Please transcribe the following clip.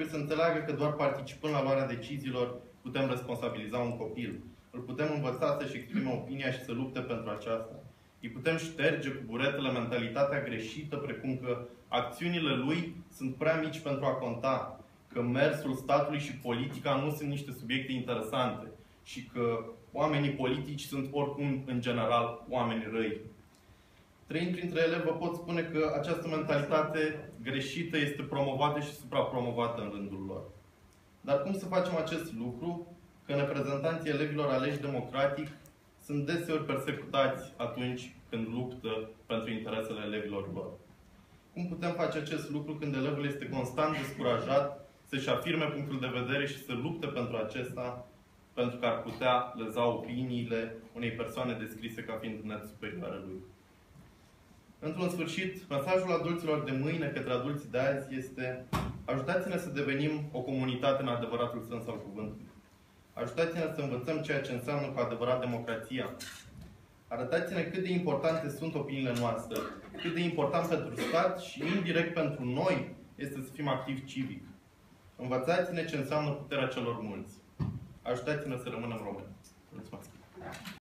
trebuie să înțeleagă că doar participând la luarea deciziilor putem responsabiliza un copil. Îl putem învăța să-și exprime opinia și să lupte pentru aceasta. Îi putem șterge cu buretele mentalitatea greșită, precum că acțiunile lui sunt prea mici pentru a conta, că mersul statului și politica nu sunt niște subiecte interesante și că oamenii politici sunt oricum, în general, oameni răi. Trăind printre ele, vă pot spune că această mentalitate greșită este promovată și suprapromovată în rândul lor. Dar cum să facem acest lucru când reprezentanții elevilor aleși democratic sunt deseori persecutați atunci când luptă pentru interesele elevilor lor? Cum putem face acest lucru când elevul este constant descurajat să-și afirme punctul de vedere și să lupte pentru acesta, pentru că ar putea leza opiniile unei persoane descrise ca fiind net superioare lui? Într-un sfârșit, mesajul adulților de mâine către adulții de azi este: ajutați-ne să devenim o comunitate în adevăratul sens al cuvântului. Ajutați-ne să învățăm ceea ce înseamnă cu adevărat democrația. Arătați-ne cât de importante sunt opiniile noastre, cât de important pentru stat și indirect pentru noi este să fim activi civic. Învățați-ne ce înseamnă puterea celor mulți. Ajutați-ne să rămânem români. Mulțumesc!